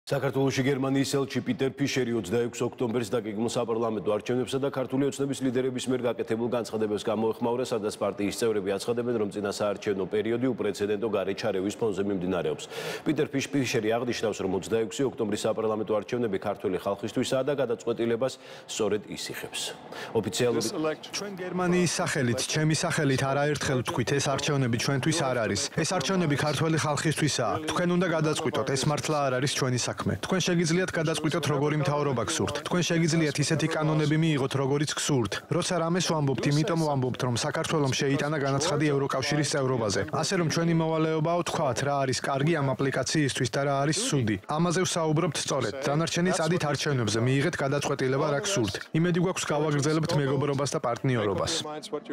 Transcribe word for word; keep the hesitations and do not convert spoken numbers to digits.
საქართველოში გერმანიის ელჩი პიტერ ფიშერი ოცდაექვსი ოქტომბერს დაგეგმილ საპარლამენტო არჩევნებსა და ქართული ოცნების ლიდერების მიერ გაკეთებულ განცხადებებს გამოეხმაურა, სადაც პარტიის წევრები აცხადებენ, რომ წინა საარჩევნო პერიოდი უპრეცედენტო გარეშე ჩარევის ფონზე მიმდინარეობს. პიტერ ფიშერი აღნიშნავს, რომ ოცდაექვსი ოქტომბრის საპარლამენტო არჩევნები ქართული ხალხისთვისაა და გადაწყვეტილებას სწორედ ის იღებს. ოფიციალური ჩვენ გერმანიის სახელით, ჩემი სახელით არაერთხელ ვთქვით, ეს არჩევნები ჩვენთვის არ არის. ეს არჩევნები ქართული ხალხისთვისაა. თქვენ უნდა გადაწყვიტოთ, ეს მართლა არ არის ჩვენი თქვენ შეგიძლიათ გადაწყვიტოთ, როგორი მთავრობა გსურთ. თქვენ შეგიძლიათ ისეთი კანონები მიიღოთ, როგორიც გსურთ. როცა რამეს ვამბობთ, იმიტომ ვამბობთ, რომ საქართველოს შეიტანა განაცხადი ევროკავშირის წევრობაზე. ასე რომ ჩვენი მოვალეობაა თქვათ, რა არის კარგი ამ აპლიკაციისთვის და რა არის ცუდი. ამაზე ვსაუბრობთ სწორედ. დანარჩენი წადით არჩევნებზე, მიიღეთ გადაწყვეტილება, რა გსურთ. იმედი გვაქვს გავაგრძელებთ მეგობრობას და პარტნიორობას.